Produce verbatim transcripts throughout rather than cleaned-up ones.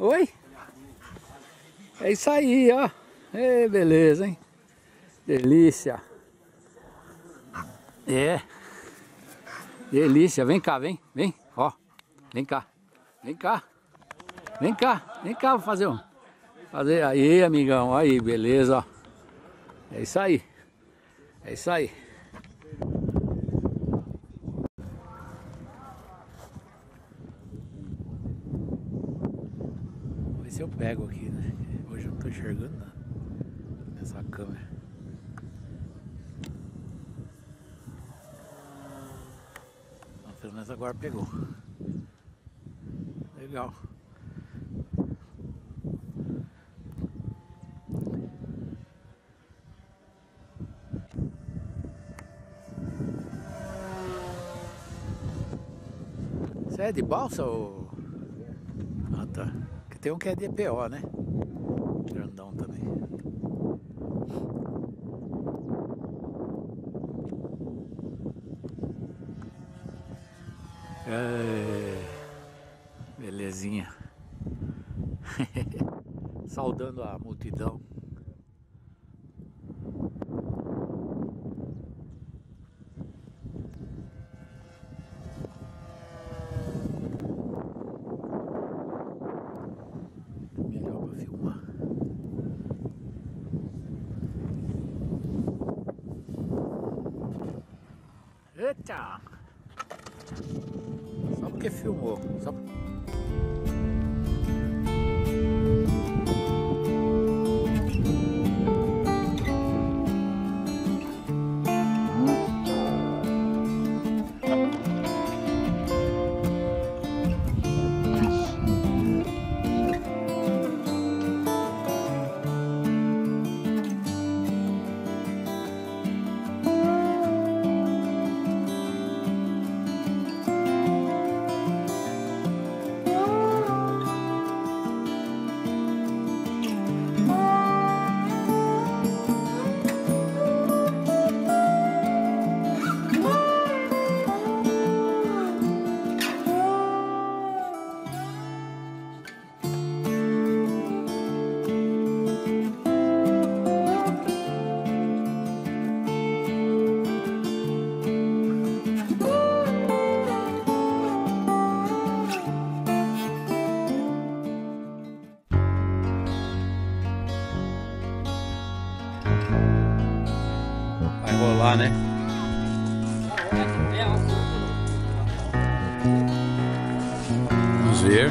Oi? É isso aí, ó. É, beleza, hein? Delícia. É. Delícia. Vem cá, vem, vem. Ó. Vem cá. Vem cá. Vem cá. Vem cá, vou fazer um. Fazer aí, amigão. Aí, beleza, ó. É isso aí. É isso aí. Vou ver se eu pego aqui, né? Hoje eu não tô enxergando nada nessa câmera. Mas pelo menos agora pegou. Legal. Você é de balsa ou... Ah, tá. Porque tem um que é de E P O, né? Grandão também. É... Belezinha. Saudando a multidão. Melhor pra filmar. Eita! Só porque filmou. Só... Vai rolar, né? Vamos ver.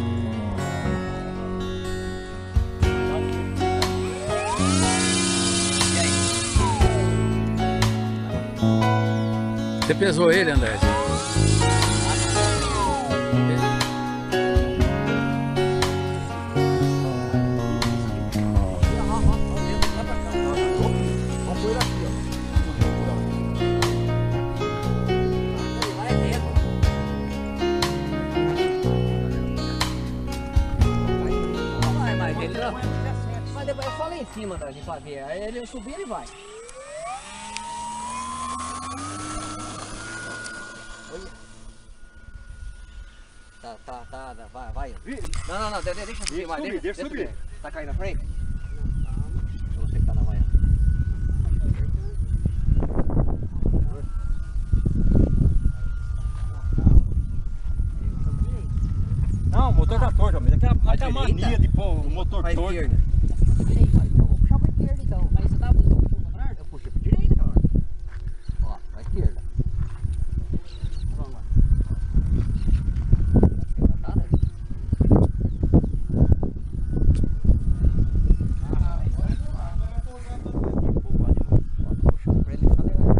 Você pesou ele, André? Mas depois é só lá em cima, tá, pra ver. Aí ele subir e vai. Olha. Tá, tá, tá, tá, vai, vai. Não, não, não, deixa, deixa subir mais. Deixa, deixa subir. Tá caindo na frente? Você que tá na manhã. Não, o motor tá torto, mas aquela a mania de pôr o motor pra torto. Esquerda. Direita, eu vou puxar pra esquerda então. Mas você tá puxando pra trás? Eu puxei pra direita, cara. Ó, pra esquerda. Vamos lá. Tá, né? Puxando pra ele ficar legal.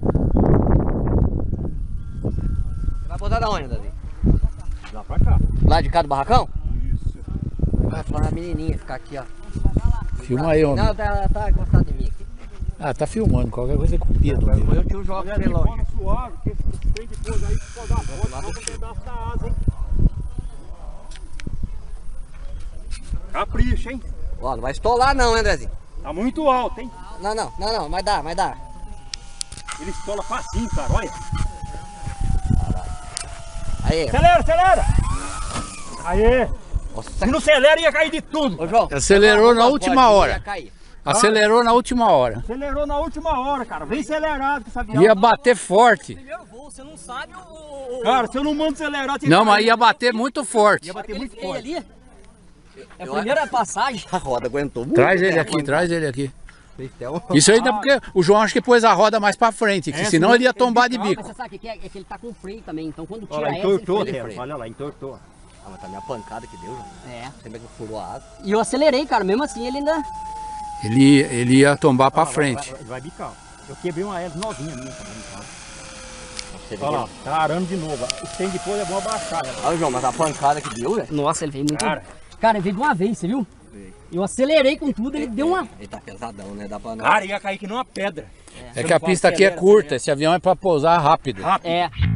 Você vai botar da onde, Davi? Lá pra cá. Lá de cá do barracão? Isso. Vai falar a menininha ficar aqui, ó. Filma aí, homem. Não, ela tá encostada em mim aqui. Ah, tá filmando. Qualquer coisa com o dedo. Eu, eu tio jogo Olha de ali, relógio. fora suave, que tem depois aí, se for dar volta, volta um pedaço da asa, hein? Capricha, hein? Ó, não vai estolar não, né, Andrezinho? Tá muito alto, hein? Não, não, não, não, mas dá, mas dá. Ele estola facinho, cara, olha. Aí. Acelera, acelera! Aê! Se não acelera, ia cair de tudo. Ô, João. Acelerou na última hora. Ia cair. Acelerou na última hora. Acelerou na última hora, cara. Vem acelerado com essa avião. Ia bater forte. Primeiro voo, você não sabe o... Cara, se eu não mando acelerar... Não, mas ia bater muito forte. Ia bater Ele muito freia forte. ali. É a primeira passagem. A roda aguentou muito. Traz ele né, aqui, mano? traz ele aqui. Então, Isso aí não é porque o João acho que pôs a roda mais pra frente, que É, senão senão ele ia ele tombar de fica- bico. Mas você sabe o que é? É que ele tá com freio também. Então quando Olha tira lá, essa, ele entortou, freia. Tero. Olha lá, entortou. ah, mas também a pancada que deu, João. É. Você vê que furou a asa. E eu acelerei, cara. Mesmo assim, ele ainda... Ele, ele ia tombar pra Vai- frente. Vai, vai bicar. Eu quebrei uma hélice novinha minha também, cara. Você vê Olha lá, que... tá arando de novo. O tem depois é bom abaixar ela. Ah, João, mas a pancada que deu, velho. Nossa, ele veio muito... Cara. Cara, ele veio de uma vez, você viu? Eu acelerei com tudo, ele deu uma... Ele tá pesadão, né? Dá pra não... Cara, ia cair que nem uma pedra. É que a pista aqui é curta, esse avião é pra pousar rápido. Rápido. É.